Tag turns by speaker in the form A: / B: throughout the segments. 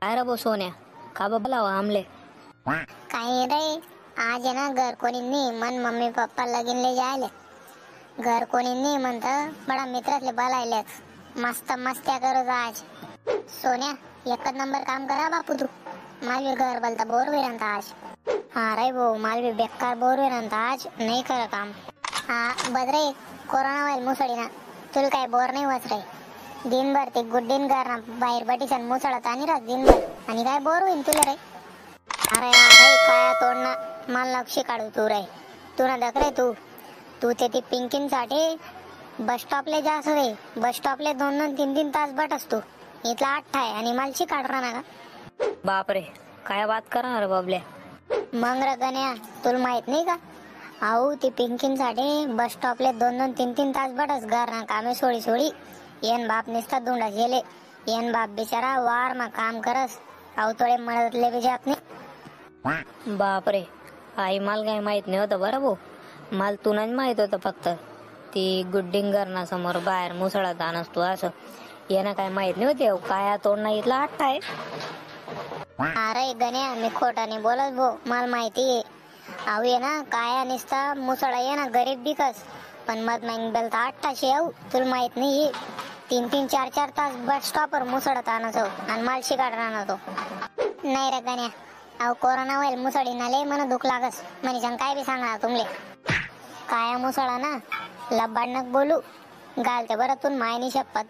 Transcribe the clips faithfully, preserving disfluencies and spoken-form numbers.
A: काय रे बो सोन्या का बोलाव आमले
B: काही रे आज है ना घर कोणी नहीं मन मम्मी पप्पा लगीन ले जायले घर कोणी नहीं म्हणत बडा मित्रातले बोलायलेत मस्त मस्त्या करू आज सोन्या एकच नंबर काम करा बापू तू मालवी घर बोलता बोर वेरंत आज हाँ रे वो मालवी बेकार बोर वेरंत आज नहीं कर काम हाँ बदरे कोरोना वाईल मुसड़ी ना तुल काय बोर नहीं वस रे दिन भर ते गुड्डीन घर ना बाहेर बटीसन मुसळत आणि रात दिन भर आणि काय बोर होईन तुला रे अरे अरे काय तोडना माल लक्ष काढू तू रे तू ना दक रे तू तू ते ती पिंकिन साठी बस स्टॉप ले जास रे बस स्टॉप ले दोन दोन तीन तीन तास बटस तू इथला आठ आहे आणि मालशी काढरा ना का
A: बाप रे काय बात करा रे बाबल्या
B: मग रे गण्या तुला माहित नाही का आऊ ती पिंकिन साठी बस स्टॉप ले दोन दोन तीन तीन तास बटस घर ना कामे सोडी सोडी येन बाप निसता धुंडा गेले येन बाप बिचारा वार मा काम करस आऊ थोडे मदतले बी जात नाही
A: बाप रे आई माल काय माहित नाही होतं बरं भाऊ माल तुनाच माहित होतं फक्त ती गुड्डिंगर समोर बाहेर मुसळत आणस तू असं यांना काय माहित नाही होते काय तोडणं इथला आठ आहे
B: अरे गण्या मी खोटाने बोलत भो मला माहिती आहे आऊ ये ना काया निसता मुसळा ये ना गरीब बिकस पण मत माहिती बेलता आठशे आऊ तुला माहित नाही तीन तीन चार चार तास बस स्टॉपवर मुसळत आणस आणि मालशी काढणार तो नाही रे गण्या अहो कोरोना व्हायल मुसळी नाले मला दुख लागस म्हणे सांग काय बी सांगणार तुमले काया मुसळा ना लब्बाडनक बोलू घालते बरं तू मायनी शपथ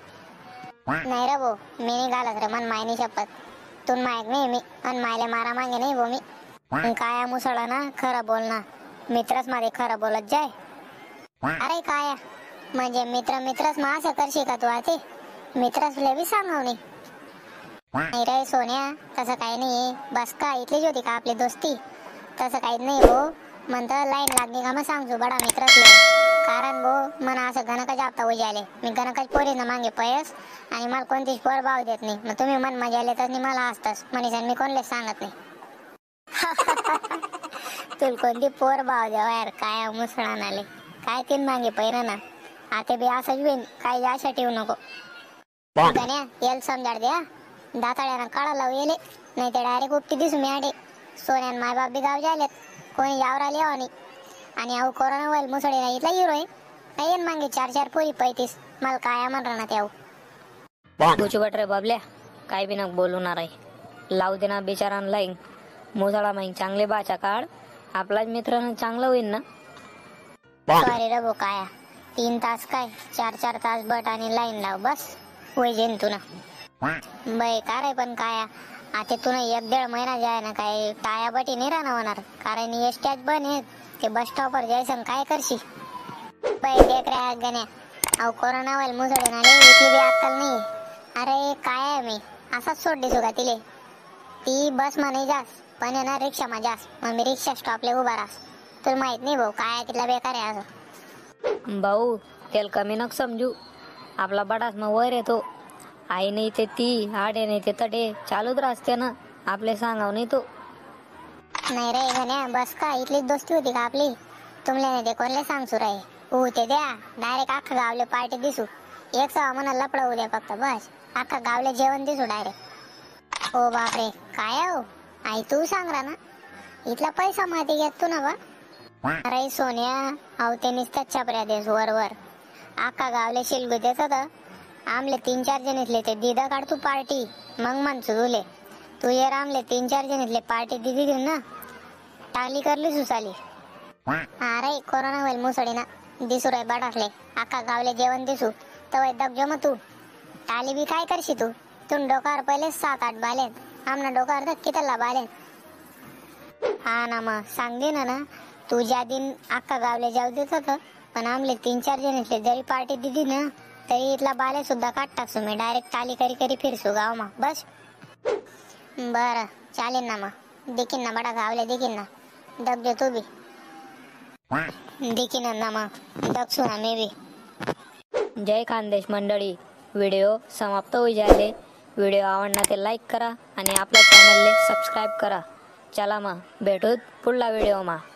B: नाही रे भो मी नाही घालत रे मन मायनी शपथ तू मायक नाही मी आणि मायले मारा मागे नाही भो मी काया मुसळा ना खरं बोल ना मित्रच मध्ये खरं बोलत जाय अरे काया म्हणजे मित्र मित्रच मा असं करशी का तू आते मित्रच तुला बी सांगव नाही नाही रे सोन्या तसं काही नाही बस का इथलीच होती का आपली दोस्ती तसं काहीच नाही भो म्हणतं लाईन लागली का मग सांगतो बडा मित्रच कारण भो मना असं गणकाच आपता उजाले मी गणकाच पोरी ना मागे पैस आणि मला कोणतीच पोर भाव देत नाही मग तुम्ही मन मजा आले तर मला असतास म्हणे मी कोणलेच सांगत नाही तुला कोणती पोर भाव द्यावा यार काय मुसळा नाले काय तीन मागे पैर ना आता बी असंच होईन काय आशा ठेवू नको गण्या येल समजाड द्या दाताळ्यानं काढा लावू येले नाही तर डायरेक्ट उपटी दिसू मी आडे सोन्यान माय बाप बी गाव जायलेत कोणी यावर आले आणि आणि अहो कोरोना व्हायल मुसळी नाही इथला हिरो आहे येन मागे चार चार पोरी पैतीस मला काय म्हणणार ना त्याव
A: बुचबट रे बाबल्या काय बी नक बोलणार आहे लावू दे ना बिचारान लाईन मुसळा माईन चांगले बाचा काढ आपलाच मित्र चांगलं होईल ना
B: सॉरी रे भो काया तीन तास काय चार चार तास बट आणि लाईन लाव बस होय जेन तू ना बाई का रे पण काया आता तुला एक दीड महिना जाय ना काय टाया बटी नाही राहणार होणार कारण एसट्याच बन आहेत ते बस स्टॉपवर जायचं काय करशी बाई देख रे हात गण्या अहो कोरोना व्हायल मुसळे ना इथली बी अक्कल नाही अरे काय आहे मी असाच सोड दिसू का तिले ती बस मा नाही जास पण ना रिक्षा मा जास मग मी रिक्षा स्टॉपले उभा रास तुला माहित नाही भाऊ काय तिथला बेकार आहे असं
A: भाऊ तेल कमी नक समजू आपला बडाच मग वर येतो आई नाही ते ती आडे नाही ते तडे चालूच राहते ना आपले सांगाव नाही तो
B: नाही रे गण्या बस का इथलीच दोस्ती होती का आपली तुमले नाही ते कोणले सांगसू रे हो ते द्या डायरेक्ट अख्खा गावले पार्टी दिसू एक सहा म्हणा लपडवू द्या फक्त बस अख्खा गावले जेवण दिसू डायरेक्ट ओ बापरे काय हो आई तू सांग रा ना इथला पैसा माहिती घेत तू ना बा अरे सोन्या अहो ते निसत्याच छपऱ्या देस वर वर अख्खा गावले शिलगू देत होत आमले तीन चार जण इथले ते दिदा काढ तू पार्टी मग म्हणसू तुले तू ये रामले तीन चार जण इथले पार्टी दिदी देऊ ना टाली करली सुसाली अरे कोरोना होईल मुसळी ना दिसू रे बडासले अख्खा गावले जेवण दिसू तवय दगजो मग तू टाली बी काय करशी तू तुम डोकार पहिले सात आठ बालेत आमना डोकार तर कितला बालेत हा ना मग सांग दे ना ना तू ज्या दिन अख्खा गावले जाऊ देत होत पण आमले तीन चार जण इथले जरी पार्टी दिदी ना तरी इथला बाले सुद्धा काट टाकसू मी डायरेक्ट टाली करी करी फिरसू गाव मा बस बर चालेल ना मग देखीन ना बडा गावले देखीन ना दगजो तू बी देखीन ना मग दगसू ना मी बी
A: जय खानदेश मंडळी व्हिडिओ समाप्त होई जायले व्हिडिओ आवडला ते लाईक करा आणि आपल्या चॅनलले सबस्क्राईब करा चला मग भेटूत पुढला व्हिडिओ मा